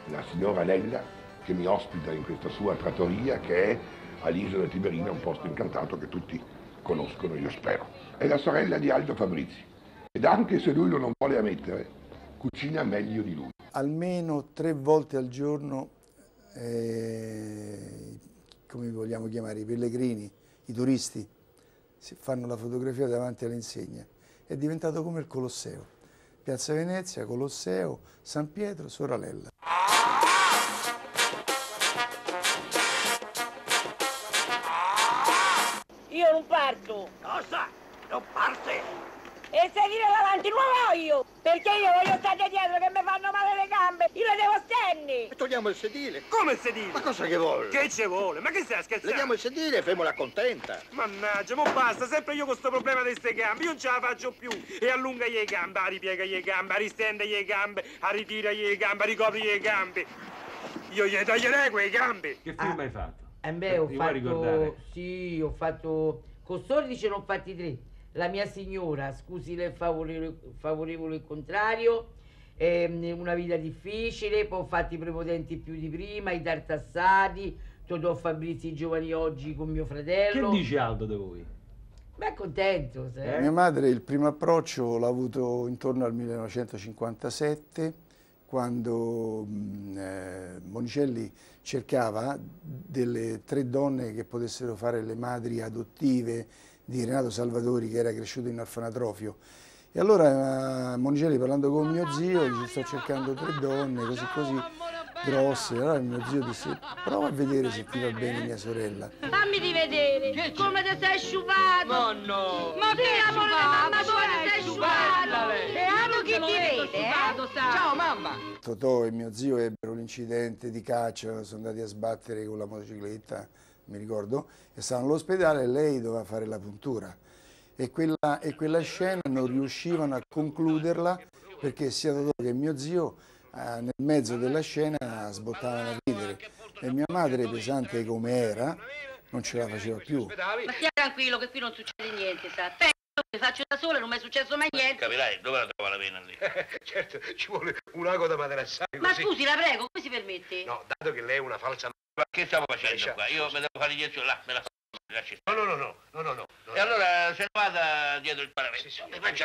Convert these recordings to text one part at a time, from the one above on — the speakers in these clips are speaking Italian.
la signora Lella, che mi ospita in questa sua trattoria che è all'Isola Tiberina, un posto incantato che tutti conoscono, io spero. È la sorella di Aldo Fabrizi ed anche se lui non vuole ammettere, cucina meglio di lui. Almeno 3 volte al giorno, come vogliamo chiamare, i pellegrini, i turisti, si fanno la fotografia davanti all'insegna. È diventato come il Colosseo. Piazza Venezia, Colosseo, San Pietro, Soralella. Io non parto. Cosa? Non parte? E sedile davanti non voglio, perché io voglio stare dietro che mi fanno male le gambe, io le devo stendere. E togliamo il sedile. Come il sedile? Ma cosa che vuole? Che ci vuole? Ma che stai a scherzare? Leviamo il sedile e fermola contenta. Mannaggia, ma basta, sempre io con sto problema di ste gambe, io non ce la faccio più. E allunga le gambe, ripiega le gambe, ristende le gambe, ritira le gambe, ricopri le gambe. Io gli taglierei quelle gambe. Che film hai fatto? Beh, ho Ti vuoi fatto... ricordare? Sì, ho fatto... Con 14 ne ho fatti 3. La mia signora, scusi lei favorevole il contrario, una vita difficile, poi ho fatto i prepotenti più di prima, i tartassati, Totò Fabrizi i giovani oggi con mio fratello. Che dice Aldo di voi? Beh, è contento. Sai? Mia madre il primo approccio l'ha avuto intorno al 1957, quando Monicelli cercava delle 3 donne che potessero fare le madri adottive di Renato Salvatori, che era cresciuto in orfanatrofio. E allora Monicelli, parlando con mio zio, dice: sto cercando 3 donne così grosse. Allora mio zio disse: prova a vedere se ti va bene mia sorella. Fammi di vedere come ti sei asciugato. Ma no! Ma che amore di mamma tua ti sei asciugato. E amo chi ti vede, Ciao mamma! Totò e mio zio ebbero l'incidente di caccia, sono andati a sbattere con la motocicletta, mi ricordo, e stavano all'ospedale e lei doveva fare la puntura. E quella scena non riuscivano a concluderla perché sia Totò che mio zio nel mezzo della scena sbottavano a ridere e mia madre, pesante come era, non ce la faceva più. Ma stia tranquillo che qui non succede niente, sa. Mi faccio da sola, non mi è successo mai niente. Capirai, dove la trova la pena lì? Certo, ci vuole un ago da materassare Ma scusi, la prego, come si permette? No, dato che lei è una falsa... Ma che stiamo facendo qua? Io me devo fare l'iniezione là, me la faccio. No. E allora se ne vada dietro il paravento. Mi faccia la...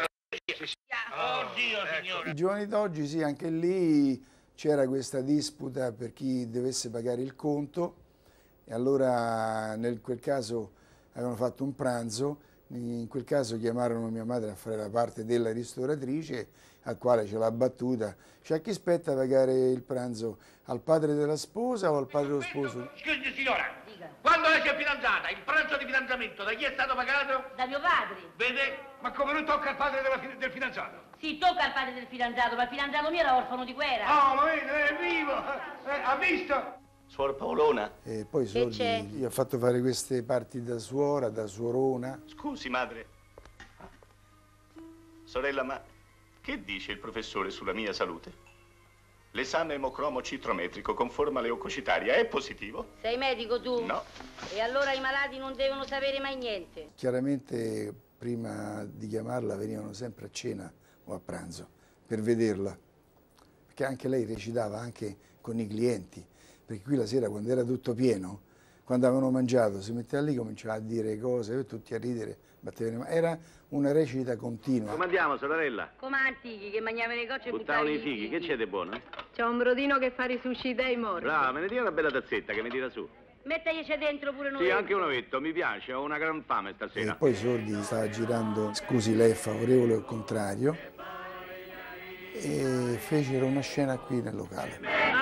Oddio, signore. I giovani d'oggi, sì, anche lì c'era questa disputa per chi dovesse pagare il conto e allora in quel caso avevano fatto un pranzo, in quel caso chiamarono mia madre a fare la parte della ristoratrice, al quale ce l'ha battuta. Cioè, a chi spetta pagare il pranzo? Al padre della sposa o al padre dello sposo? Scusi signora, Dica. quando lei si è fidanzata, il pranzo di fidanzamento da chi è stato pagato? Da mio padre. Vede? Ma come non tocca al padre del fidanzato? Sì, tocca al padre del fidanzato, ma il fidanzato mio era orfano di guerra. Oh, ma vede, è vivo! Ha visto? Suor Paolona. E poi i soldi, c'è? gli ho fatto fare queste parti da suora, da suorona. Scusi, madre. Sorella, ma che dice il professore sulla mia salute? L'esame emocromo citrometrico con forma leucocitaria è positivo? Sei medico tu? No. E allora i malati non devono sapere mai niente. Chiaramente prima di chiamarla venivano sempre a cena o a pranzo per vederla, perché anche lei recitava anche con i clienti, perché qui la sera quando era tutto pieno, quando avevano mangiato si metteva lì, cominciava a dire cose, tutti a ridere, battevano, era una recita continua. Come andiamo, sorella? Come antichi che mangiavano le cocce e Buttavano buttavano i fighi, che c'è di buono? C'è un brodino che fa risuscita i morti. Brava, me ne dia una bella tazzetta che mi tira su. Mettagli dentro pure noi. Sì, anche un ovetto, mi piace, ho una gran fame E stasera. poi Sordi stava girando, scusi lei è favorevole o contrario, e fecero una scena qui nel locale.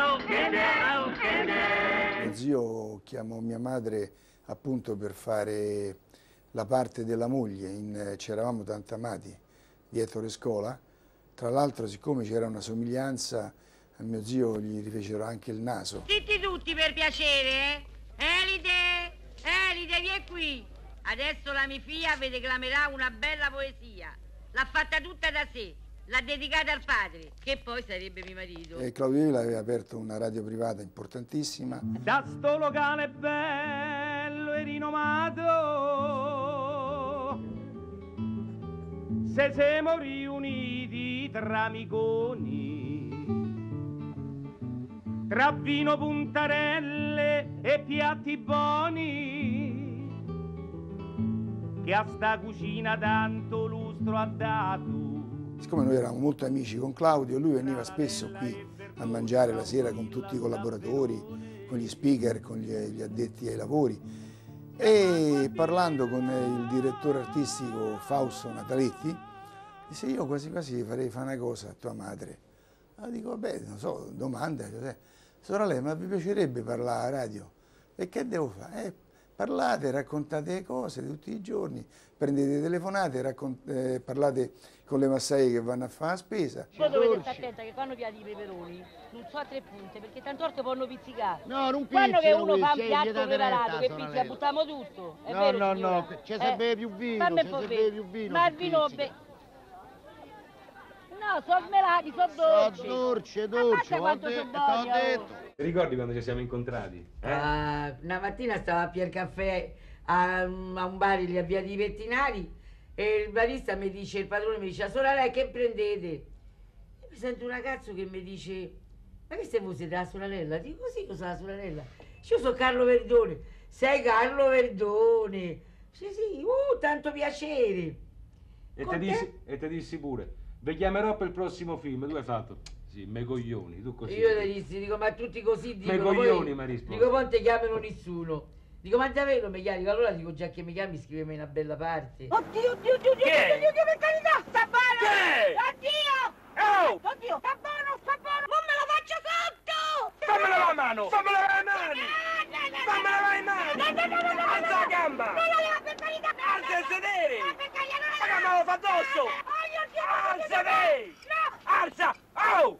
Mio zio chiamò mia madre appunto per fare la parte della moglie in C'eravamo tanto amati di Ettore Scola. Tra l'altro, siccome c'era una somiglianza, a mio zio gli rifecero anche il naso. Zitti tutti per piacere, eh? Elide, vieni qui. Adesso la mia figlia vi declamerà una bella poesia. L'ha fatta tutta da sé, l'ha dedicata al padre, che poi sarebbe mio marito. E Claudio Villa aveva aperto una radio privata importantissima. Da sto locale bello e rinomato, se siamo riuniti tra amiconi, tra vino, puntarelle e piatti buoni, che a sta cucina tanto lustro ha dato. Siccome noi eravamo molto amici con Claudio, lui veniva spesso qui a mangiare la sera con tutti i collaboratori, con gli speaker, con gli addetti ai lavori, e parlando con il direttore artistico Fausto Nataletti, disse: io quasi quasi farei fare una cosa a tua madre. Allora dico: vabbè, non so, domanda. Sorella, ma vi piacerebbe parlare alla radio? E che devo fare? Parlate, raccontate le cose tutti i giorni, prendete telefonate, parlate con le massaie che vanno a fare la spesa. Poi dovete stare attenta che quando piatti i peperoni non so a 3 punte, perché tante volte possono pizzicare. No, non pizzi. Quando che uno fa un lui, piatto preparato che pizzica, buttiamo tutto. È vero, no, signora? no, c'è se beve più vino, Fammi c'è un po' se bere. beve più vino. Ma il vino no, sono smelati, sono dolci. Dolce, quanto sono buoni, detto. Ti ricordi quando ci siamo incontrati? Una mattina stavo a Pier Caffè a un bar lì a Via di Pettinari e il barista mi dice, il padrone mi dice: sorella, che prendete? E mi sento un ragazzo che mi dice: ma che sei voi, siete la sorella? Dico: sì, io sono la sorella. Io sono Carlo Verdone. Sei Carlo Verdone? Dice: sì, tanto piacere. E ti dissi pure: vi chiamerò per il prossimo film. Tu hai fatto: sì, me coglioni, tu così. Io le dissi, dico: ma tutti così dicono. Me coglioni, mi rispondi. Dico: poi non ti chiamano nessuno. Dico: ma davvero mi chiami? Allora dico: già che mi chiami, scrivimi una bella parte. Oddio, per carità, sta buono! Oddio! Oh! Oddio, sta buono! Non me lo faccio sotto! Fammi lavare la mano! Fammi lavare le mani! Fammi lavare le mani! No! Alza la gamba! No, per carità! Alza il sedere! Per carità! Ma che me lo fa addosso! Alza lei! No! Alza! Oh!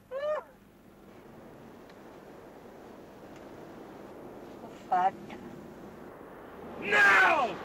L'ho fatta. No!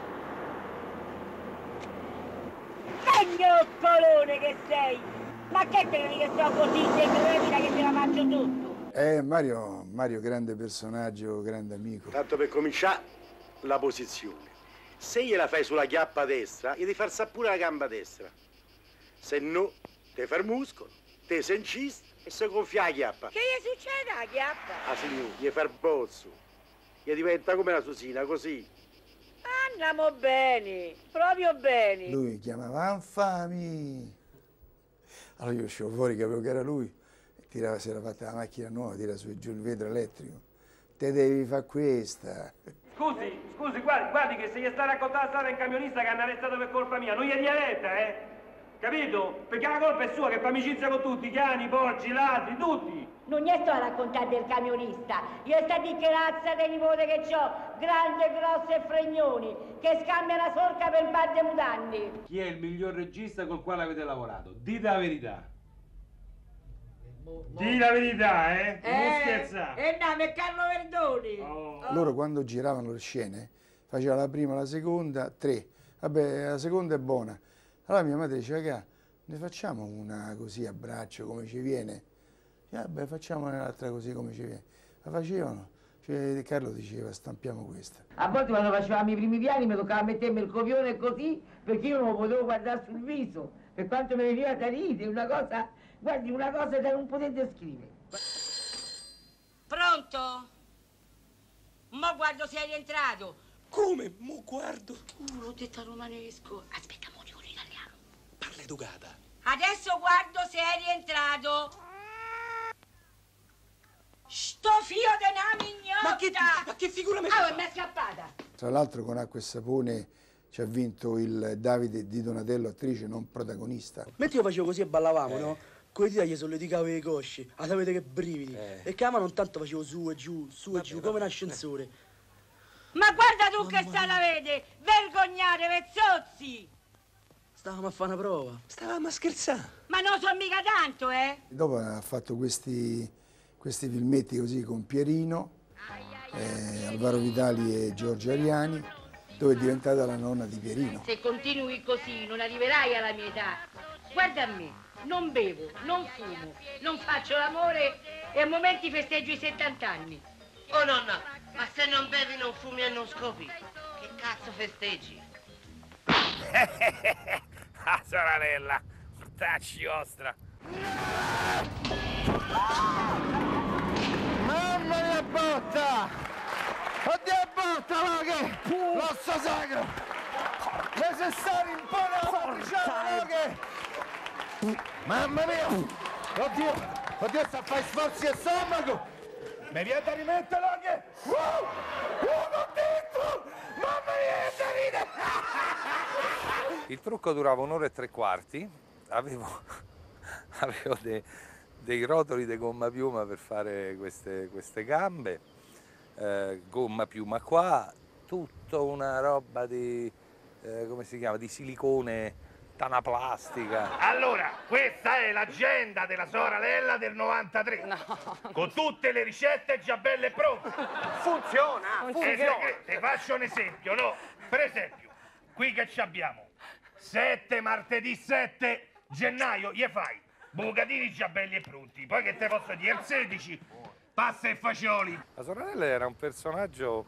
Cagnoccolone che sei! Ma che credi che sto così tremila che te la faccio tutto? Mario grande personaggio, grande amico. Tanto per cominciare, la posizione. Se gliela fai sulla chiappa destra, gli devi far sapere la gamba destra. Se no, te fai il muscolo, te sei incista e si gonfia la chiappa. Che gli succede alla chiappa? Ah signor, gli fai il bozzo. Gli diventa come la susina, così. Andiamo bene, proprio bene. Lui mi chiamava Anfami. Allora io uscivo fuori, capivo che era lui, e si era fatta la macchina nuova, tira su e giù il vetro elettrico. Te devi fare questa. Scusi, guardi che se gli sta raccontando la storia del camionista che hanno arrestato per colpa mia, non gli dia retta, Capito? Perché la colpa è sua, che fa amicizia con tutti, i cani, i porci, i ladri, tutti. Non gli sto a raccontare del camionista, io sto a dire che razza di nipote che ho, grande, grosso e fregnoni, che scambia la sorca per un par di mutandi. Chi è il miglior regista col quale avete lavorato? Dite la verità. Dì la verità, non scherzare. No, è Carlo Verdoni. Loro quando giravano le scene, facevano la prima, la seconda, 3. Vabbè, la seconda è buona. Allora mia madre diceva: ne facciamo una così a braccio come ci viene? Vabbè, facciamo un'altra così come ci viene. La facevano. Cioè, Carlo diceva: stampiamo questa. A volte quando facevamo i primi piani mi toccava mettermi il copione così, perché io non lo potevo guardare sul viso, per quanto mi veniva da ridere, una cosa, guardi, una cosa da non poter descrivere. Pronto? Mo guardo se è rientrato. Come? Mo guardo. L'ho detto romanesco. Aspetta, mo dico in italiano. Parla educata. Adesso guardo se è rientrato. Sto fio de una mignotta! Ma che figura mi Ah, mi è scappata! Tra l'altro con Acqua e Sapone ci ha vinto il Davide di Donatello, attrice non protagonista. Mentre io facevo così e ballavamo, no? Con le dita gli solleticavo le cosce, ah, sapete che brividi. E che non tanto facevo su e giù, come un ascensore. Ma guarda tu che sta la vede! Vergognate, vezzozzi! Stavamo a fare una prova. Stavamo a scherzare. Ma non so mica tanto, Dopo ha fatto questi filmetti così con Pierino, Alvaro Vitali e Giorgio Ariani, dove è diventata la nonna di Pierino. Se continui così non arriverai alla mia età. Guarda a me, non bevo, non fumo, non faccio l'amore e a momenti festeggio i 70 anni. Oh nonna, ma se non bevi, non fumi e non scopi, che cazzo festeggi? Ah, sorella, tacci ostra. Mamma! che l'osso sacro necessario impone alla matriciana che mamma mia, oddio sta a fare sforzi a stomaco, mi viene da rimetterlo che uno dentro, mamma mia da ridere. Il trucco durava 1 ora e 3/4, avevo dei rotoli di gomma piuma per fare queste gambe, gomma piuma qua, tutta una roba di, come si chiama, di silicone, tanaplastica. Allora, questa è l'agenda della sorella del 93, con tutte le ricette già belle e pronte. Funziona! Ti faccio un esempio, no? Per esempio, qui che ci abbiamo? Martedì 7 gennaio, gli fai bucatini già belli e pronti, poi che te posso dire, il 16 pasta e fagioli. La sorella era un personaggio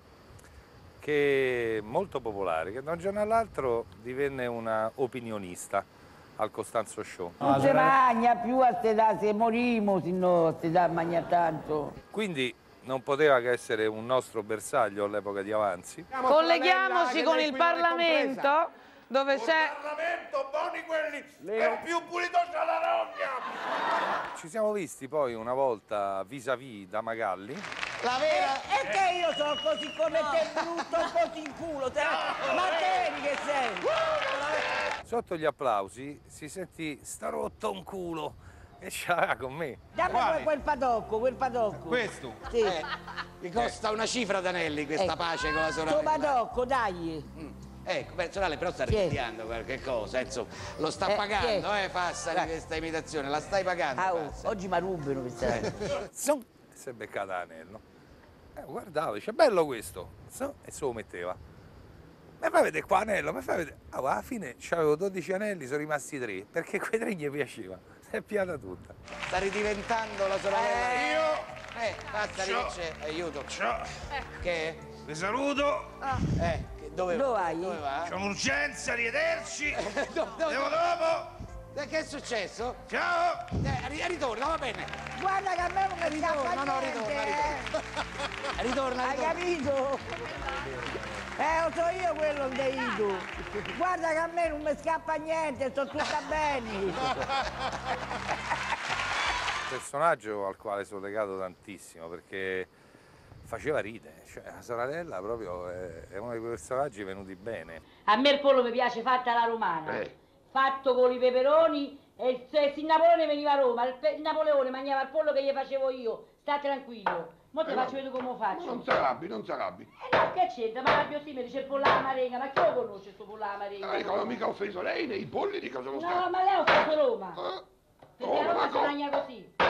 molto popolare, che da un giorno all'altro divenne una opinionista al Costanzo Show. Non si mangia più a st'età, se morimo, se no a st'età mangia tanto. Quindi non poteva che essere un nostro bersaglio all'epoca di Avanzi. Colleghiamoci con il Parlamento, dove c'è... Parlamento, buoni quelli, è più pulito c'è la rogna! Ci siamo visti poi una volta vis-à-vis da Magalli. La vera... E che io sono così come te, brutto, così in culo, ma te che sei? Sotto gli applausi si sentì sta rotto un culo e c'era con me. Dammi quel padocco. Questo? Sì. Mi costa una cifra d'anelli questa pace con la sorella. Tuo padocco, dai. Ecco, sorella, però sta rimediando qualche cosa, insomma, lo sta pagando, Fassari, questa imitazione, la stai pagando. Oggi mi rubano, pensate. Si è beccata l'anello. Guardavo, dice, bello questo. E se lo metteva. Mi fai vedere qua l'anello, mi fai vedere. Alla fine c'avevo 12 anelli, sono rimasti 3, perché quei 3 gli piaceva. Si è piata tutta. Sta ridiventando la sorella. Fassari, che c'è? Aiuto. Che? Vi saluto. Dove vai? C'è un'urgenza, arrivederci. Devo dopo. Che è successo? Ciao. Ritorna, va bene. Guarda che a me non mi scappa niente. Ritorna. Hai capito? Lo so io quello che tu. Guarda che a me non mi scappa niente, sto tutta bene. Personaggio al quale sono legato tantissimo perché faceva ridere, cioè la sorella proprio è uno di quei personaggi venuti bene. A me il pollo mi piace fatto alla romana, fatto con i peperoni e se il Napoleone veniva a Roma, il Napoleone mangiava il pollo che gli facevo io, sta tranquillo. Mo ti faccio vedere come lo faccio. Non s'arrabbi, non s'arrabbi. No, che c'entra? Ma Fabio sì mi dice il pollo alla marenga, ma chi lo conosce sto pollo alla marenga? Non ho mica offeso lei nei polli di cosa lo sta? No, ma lei ha offeso Roma. Perché a Roma si ma mangia così.